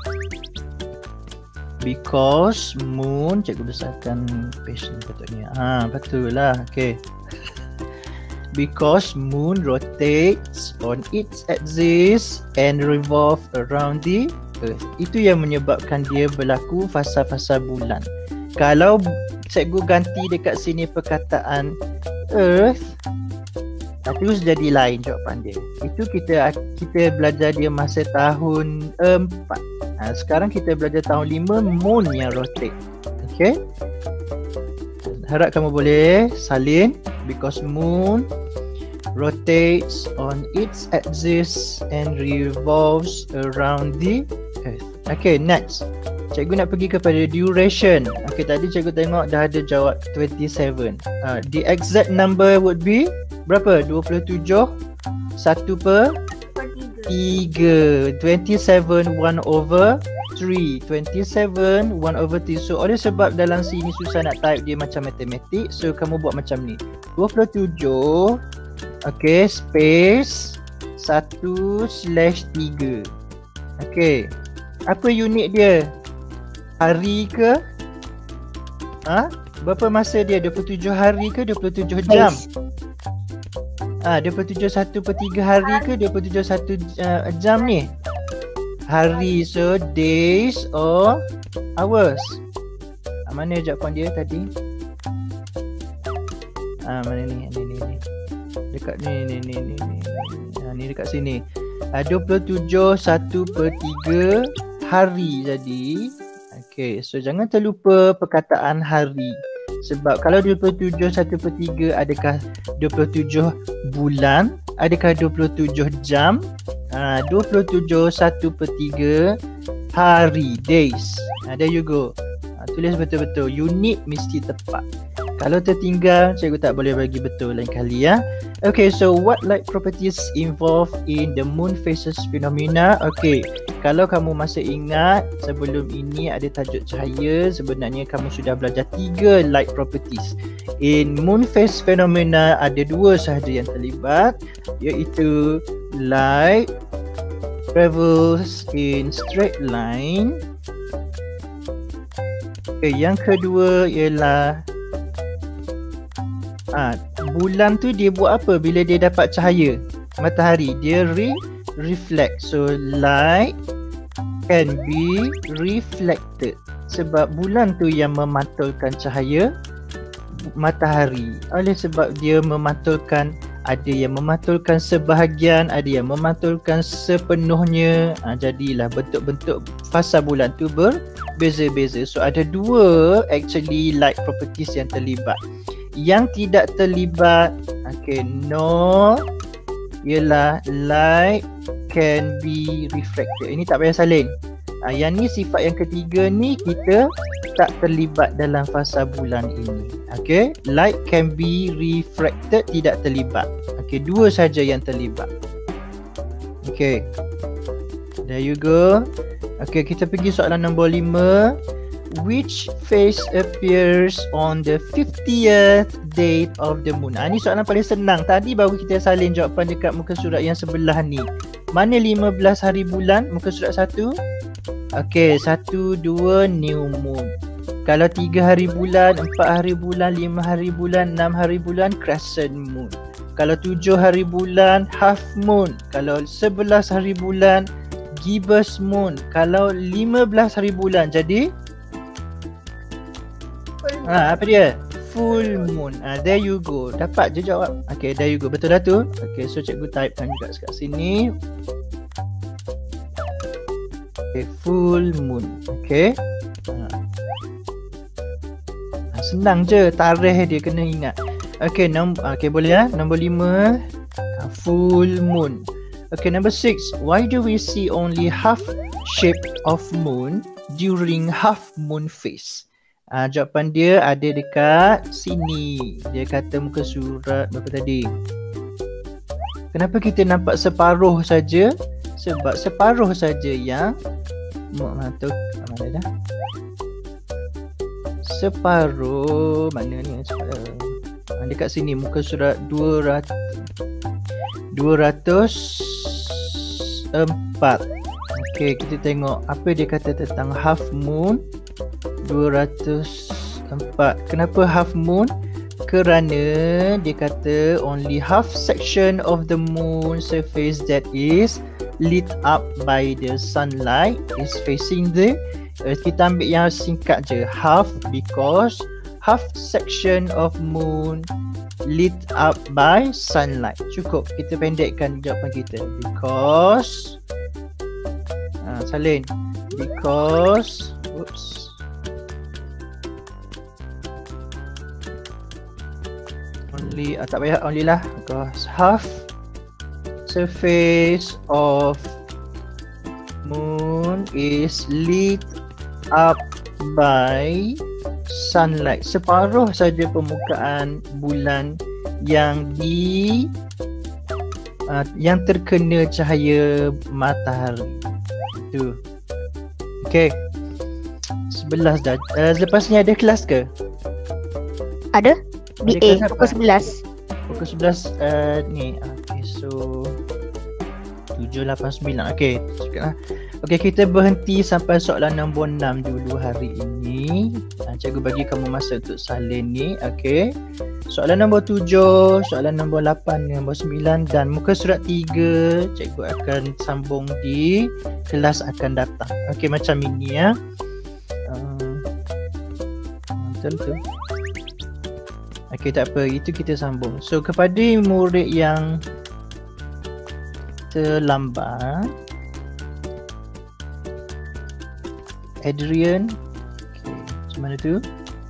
Because moon, cikgu besarkan page ni patutnya. Ha, betul lah. Okay. Because moon rotates on its axis and revolve around the earth. Itu yang menyebabkan dia berlaku fasa-fasa bulan. Kalau cikgu ganti dekat sini perkataan earth, terus jadi lain jawapan dia. Itu kita kita belajar dia masa tahun empat. Ha, sekarang kita belajar tahun lima, moon yang rotate. Okay. Harap kamu boleh salin. Because moon rotates on its axis and revolves around the earth. Okay, next. Cikgu nak pergi kepada duration. Okay, tadi cikgu tengok dah ada jawab twenty-seven. Uh, the exact number would be berapa? dua puluh tujuh satu per tiga. twenty-seven one over three. twenty-seven one over three. So oleh sebab dalam sini susah nak type dia macam matematik, so kamu buat macam ni. dua puluh tujuh okay, space satu slash tiga. Okay, apa unit dia? Hari ke? Ha? Berapa masa dia? dua puluh tujuh hari ke dua puluh tujuh jam? Ah, ha, dua puluh tujuh satu per tiga hari ke dua puluh tujuh satu uh, jam ni? Hari, so days or hours? Ah, mana jawapan dia tadi? Ah, mana ni? Ni ni ni. Dekat ni ni ni ni ni. Ah, ni dekat sini. Ah, dua puluh tujuh satu per tiga hari jadi. Okay, so jangan terlupa perkataan hari. Sebab kalau dua puluh tujuh satu per tiga, adakah dua puluh tujuh bulan? Adakah dua puluh tujuh jam? Ha, dua puluh tujuh satu per tiga hari, days. Ha, there you go. Ha, tulis betul-betul. Unit mesti tepat. Kalau tertinggal, cikgu tak boleh bagi betul lain kali ya. Okay, so what light properties involved in the moon phases phenomena? Okay, kalau kamu masih ingat sebelum ini ada tajuk cahaya, sebenarnya kamu sudah belajar tiga light properties. In moon phase phenomena ada dua sahaja yang terlibat, iaitu light travels in straight line. Okay, yang kedua ialah Ah, bulan tu dia buat apa bila dia dapat cahaya matahari? Dia re reflect. So light can be reflected. Sebab bulan tu yang memantulkan cahaya matahari. Oleh sebab dia memantulkan, ada yang memantulkan sebahagian, ada yang memantulkan sepenuhnya. Ah, jadilah bentuk-bentuk fasa bulan tu berbeza-beza. So ada dua actually light properties yang terlibat. Yang tidak terlibat, okay, no, ialah light can be refracted. Ini tak payah salin. Ha, yang ni sifat yang ketiga ni kita tak terlibat dalam fasa bulan ini. Okay, light can be refracted, tidak terlibat. Okay, dua saja yang terlibat. Okay, there you go. Okay, kita pergi soalan nombor lima. Which phase appears on the fiftieth day of the moon? Ah, ni soalan paling senang. Tadi baru kita salin jawapan dekat muka surat yang sebelah ni. Mana lima belas hari bulan? Muka surat satu. Okey, satu, dua, new moon. Kalau tiga hari bulan, empat hari bulan, lima hari bulan, enam hari bulan, crescent moon. Kalau tujuh hari bulan, half moon. Kalau sebelas hari bulan, gibbous moon. Kalau lima belas hari bulan, jadi Ah, apa dia? Full moon. Ah, there you go. Dapat je jawab. Okay, there you go. Betul dah tu? Okay, so cikgu typekan juga kat sini. Okay, full moon. Okay. Ah. Senang je. Tarikh dia kena ingat. Okay, nom okay boleh ya. Nombor lima. Ah, full moon. Okay, number six. Why do we see only half shape of moon during half moon phase? Ah, jawapan dia ada dekat sini. Dia kata muka surat berapa tadi? Kenapa kita nampak separuh saja? Sebab separuh saja yang mana tu? Mana dah? Separuh mana ni? Ah, dekat sini muka surat dua ratus empat. Okey, kita tengok apa dia kata tentang half moon dua ratus empat. Kenapa half moon? Kerana dia kata only half section of the moon surface that is lit up by the sunlight is facing the earth. Kita ambil yang singkat je, half, because half section of moon lit up by sunlight. Cukup, kita pendekkan jawapan kita. Because ha, salin. Because oops. Only, ah, tak payah only lah. Because half surface of moon is lit up by sunlight. Separuh saja permukaan bulan yang di uh, yang terkena cahaya matahari. Itu. Okey. sebelas dah. Uh, lepas ni ada kelas ke? Ada? B A Ada pukul sebelas. Pukul sebelas uh, ni. Okey, so tujuh, lapan, sembilan. Okey, cukuplah. Okey, kita berhenti sampai soalan nombor enam dulu hari ini. Ha, cikgu bagi kamu masa untuk salin ni. Okey. Soalan nombor tujuh, soalan nombor lapan, nombor sembilan dan muka surat tiga cikgu akan sambung di kelas akan datang. Okey, macam ini ya. Uh, betul tu. Okey, tak apa. Itu kita sambung. So, kepada murid yang terlambat, Adrian, okay, macam mana tu?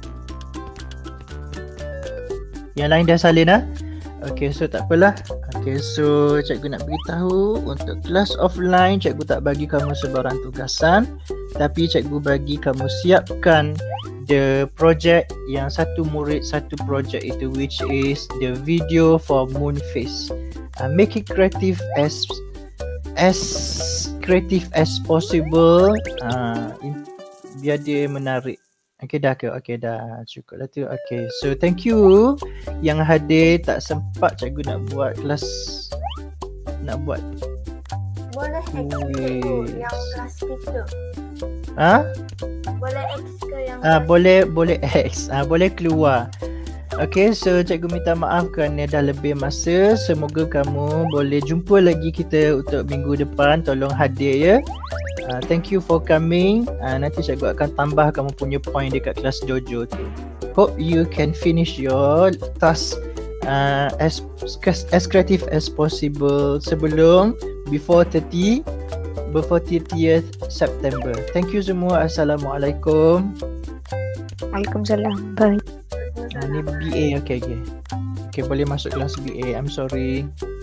Yang lain dah salin lah. Okay, so tak apalah. Okay, so cikgu nak beritahu untuk kelas offline cikgu tak bagi kamu sebarang tugasan, tapi cikgu bagi kamu siapkan the project yang satu murid satu project itu, which is the video for moon phase. Uh, make it creative as as creative as possible. Uh, in, biar dia menarik. Okay dah ke? Okay dah, cukup lah tu. Okay, so thank you yang hadir. Tak sempat cikgu nak buat kelas, nak buat. Boleh X ke yang kelas itu? Ha? Boleh X ke yang Ah, boleh boleh X. Ah, boleh keluar. Okay, so cikgu minta maaf kerana dah lebih masa. Semoga kamu boleh jumpa lagi kita untuk minggu depan. Tolong hadir ya. Uh, thank you for coming. Uh, nanti cikgu akan tambah kamu punya point dekat kelas dojo tu. Hope you can finish your task uh, as as creative as possible sebelum before thirty before thirtieth September. Thank you semua. Assalamualaikum. Waalaikumsalam. Bye. Uh, ni B A. Okay, okay. Okay, boleh masuk kelas B A. I'm sorry.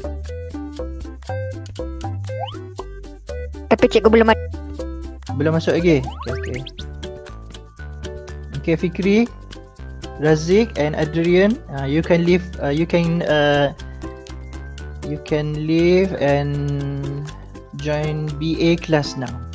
Tapi cikgu belum ada. Belum masuk lagi? Okay, okay. Okay, Fikri, Razik and Adrian, uh, you can leave, uh, you can uh, you can leave and join B A class now.